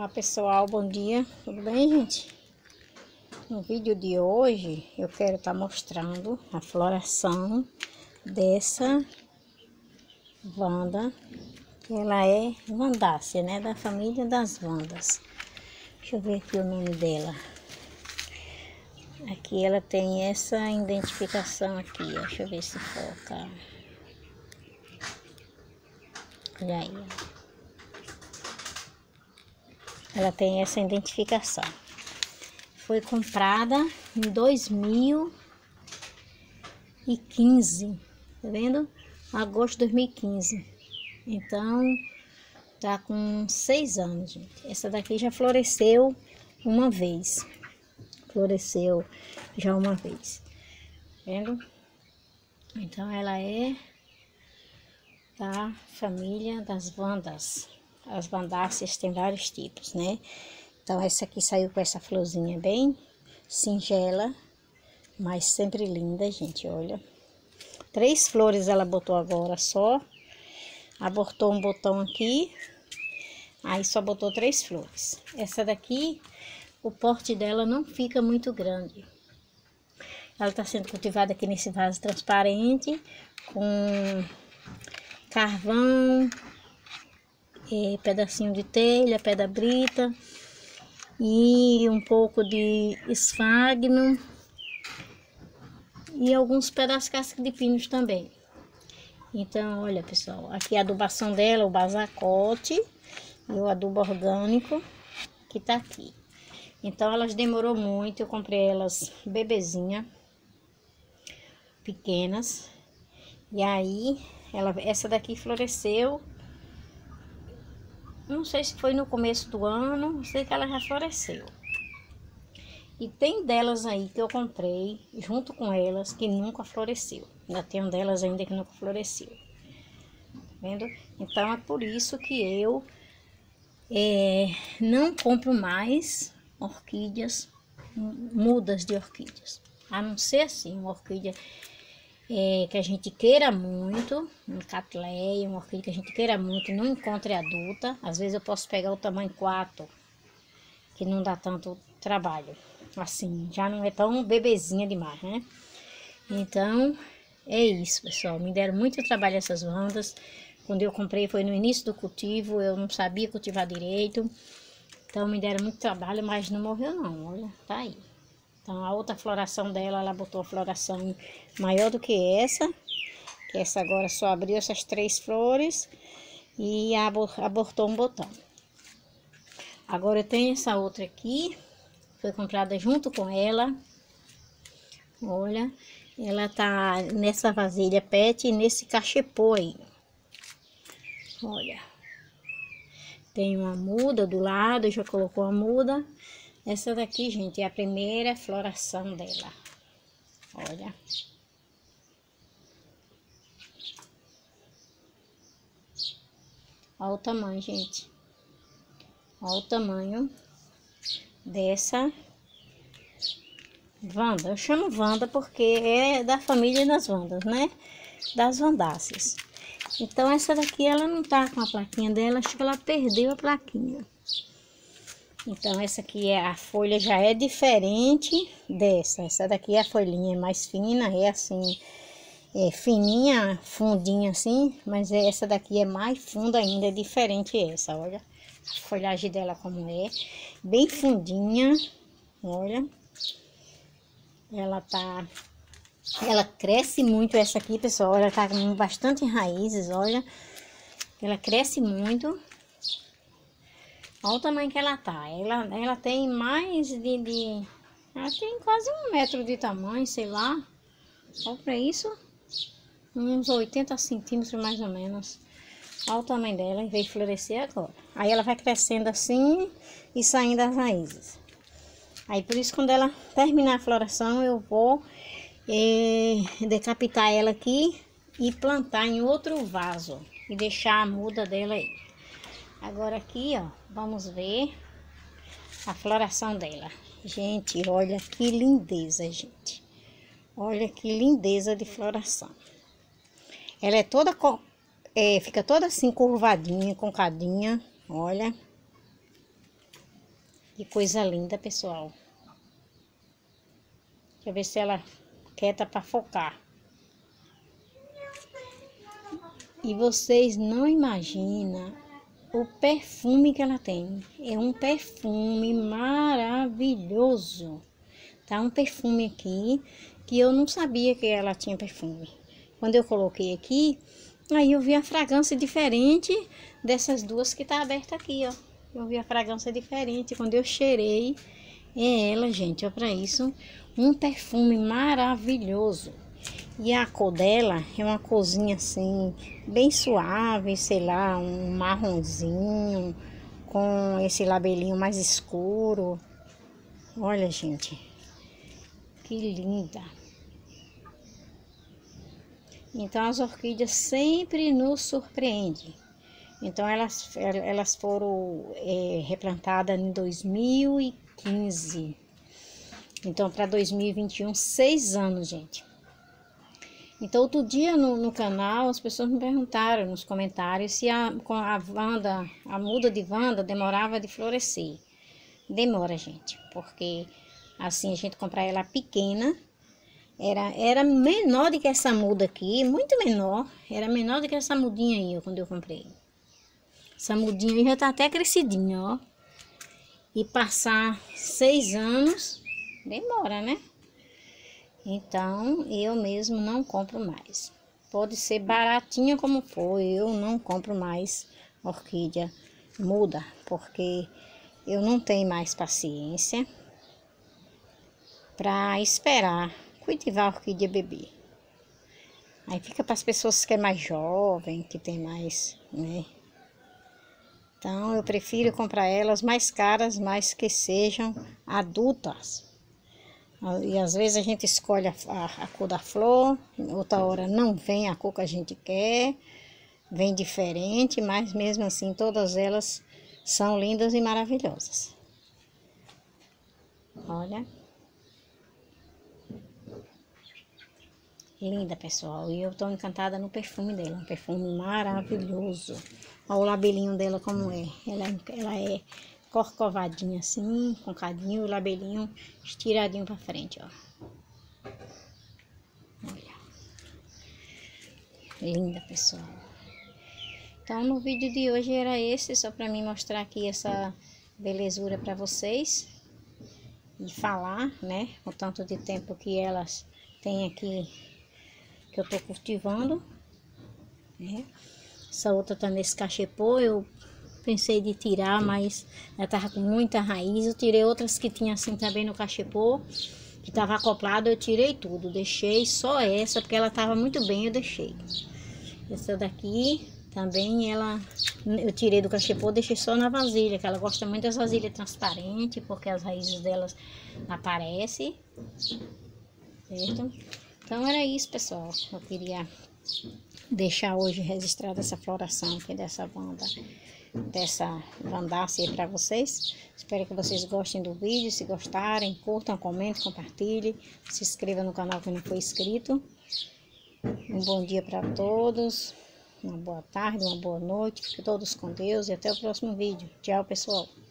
Olá pessoal, bom dia, tudo bem gente? No vídeo de hoje eu quero estar mostrando a floração dessa vanda, que ela é vandácea, né? Da família das vandas. Deixa eu ver aqui o nome dela. Aqui ela tem essa identificação aqui, ó. Deixa eu ver se foca. Olha aí, ó. Ela tem essa identificação. Foi comprada em 2015, tá vendo? Agosto de 2015. Então, tá com 6 anos, gente. Essa daqui já floresceu uma vez. Floresceu já uma vez. Tá vendo? Então, ela é da família das vandas. As vandáceas tem vários tipos, né? Então, essa aqui saiu com essa florzinha bem singela, mas sempre linda, gente, olha. 3 flores ela botou agora só. Abortou um botão aqui. Aí só botou 3 flores. Essa daqui, o porte dela não fica muito grande. Ela tá sendo cultivada aqui nesse vaso transparente, com carvão, pedacinho de telha, pedra brita e um pouco de esfagno e alguns pedaços de casca de pinos também. Então, olha pessoal, aqui a adubação dela, o basacote e o adubo orgânico que tá aqui. Então, elas demorou muito, eu comprei elas bebezinha, pequenas, e aí essa daqui floresceu. Não sei se foi no começo do ano, sei que ela já floresceu. E tem delas aí que eu comprei junto com elas que nunca floresceu. Ainda tem um delas ainda que nunca floresceu. Tá vendo? Então é por isso que eu não compro mais orquídeas, mudas de orquídeas. A não ser assim, uma orquídea que a gente queira muito, um catleia, uma orquídea que a gente queira muito, não encontre adulta. Às vezes eu posso pegar o tamanho 4, que não dá tanto trabalho. Assim, já não é tão bebezinha demais, né? Então, é isso, pessoal. Me deram muito trabalho essas vandas. Quando eu comprei foi no início do cultivo, eu não sabia cultivar direito. Então, me deram muito trabalho, mas não morreu não, olha, tá aí. Então, a outra floração dela, ela botou a floração maior do que essa essa agora só abriu essas 3 flores e abortou um botão. Agora eu tenho essa outra aqui, foi comprada junto com ela. Olha, ela tá nessa vasilha PET e nesse cachepô aí. Olha, tem uma muda do lado, já colocou a muda. Essa daqui, gente, é a primeira floração dela. Olha. Olha o tamanho, gente. Olha o tamanho dessa vanda. Eu chamo vanda porque é da família das vandas, né? Das vandáceas. Então, essa daqui, ela não tá com a plaquinha dela. Acho que ela perdeu a plaquinha. Então, essa aqui, a folha já é diferente dessa. Essa daqui, a folhinha é mais fina, é assim, fininha, fundinha assim. Mas essa daqui é mais funda ainda, é diferente essa, olha. A folhagem dela como é, bem fundinha, olha. Ela cresce muito essa aqui, pessoal. Ela tá com bastante raízes, olha. Ela cresce muito. Olha o tamanho que ela tá. Ela tem mais ela tem quase 1 metro de tamanho, sei lá. Olha pra isso. Uns 80 centímetros mais ou menos. Olha o tamanho dela e veio florescer agora. Aí ela vai crescendo assim e saindo das raízes. Aí por isso quando ela terminar a floração eu vou decapitar ela aqui e plantar em outro vaso. E deixar a muda dela aí. Agora aqui, ó, vamos ver a floração dela. Gente, olha que lindeza, gente. Olha que lindeza de floração. Ela é toda, fica toda assim curvadinha, concadinha, olha. Que coisa linda, pessoal. Deixa eu ver se ela quieta para focar. E vocês não imaginam o perfume que ela tem. É um perfume maravilhoso. Tá um perfume aqui que eu não sabia que ela tinha perfume. Quando eu coloquei aqui, aí eu vi a fragrância diferente dessas duas que tá aberta aqui, ó. Eu vi a fragrância diferente. Quando eu cheirei, é ela, gente, ó, pra isso. Um perfume maravilhoso. E a cor dela é uma corzinha assim, bem suave, sei lá, um marronzinho, com esse labelinho mais escuro. Olha, gente, que linda. Então as orquídeas sempre nos surpreendem. Então elas foram replantadas em 2015. Então para 2021, 6 anos, gente. Então, outro dia no canal, as pessoas me perguntaram nos comentários se a muda de Wanda demorava de florescer. Demora, gente, porque assim a gente comprar ela pequena, era menor do que essa muda aqui, muito menor, era menor do que essa mudinha aí, ó, quando eu comprei. Essa mudinha aí já tá até crescidinha, ó. E passar 6 anos, demora, né? Então, eu mesmo não compro mais. Pode ser baratinha como for, eu não compro mais orquídea muda, porque eu não tenho mais paciência para esperar cultivar a orquídea bebê. Aí fica para as pessoas que é mais jovem, que tem mais, né? Então, eu prefiro comprar elas mais caras, mas que sejam adultas. E às vezes a gente escolhe a cor da flor, outra hora não vem a cor que a gente quer, vem diferente, mas mesmo assim todas elas são lindas e maravilhosas. Olha. Linda, pessoal. E eu tô encantada no perfume dela, um perfume maravilhoso. Olha o labelinho dela como é. Ela é corcovadinha assim, com cadinho, o labelinho estiradinho pra frente, ó. Olha. Linda, pessoal. Então, no vídeo de hoje era esse, só pra mim mostrar aqui essa belezura pra vocês. E falar, né, o tanto de tempo que elas têm aqui, que eu tô cultivando, né. Essa outra tá nesse cachepô, eu pensei de tirar, mas ela tava com muita raiz. Eu tirei outras que tinha assim também no cachepô, que tava acoplado, eu tirei tudo. Deixei só essa, porque ela tava muito bem, eu deixei. Essa daqui também, eu tirei do cachepô, deixei só na vasilha, que ela gosta muito das vasilhas transparentes, porque as raízes delas aparecem, certo? Então era isso, pessoal. Eu queria deixar hoje registrada essa floração aqui dessa Wandácea para vocês. Espero que vocês gostem do vídeo. Se gostarem, curtam, comentem, compartilhem. Se inscreva no canal que não foi inscrito. Um bom dia para todos. Uma boa tarde, uma boa noite. Fiquem todos com Deus e até o próximo vídeo. Tchau, pessoal.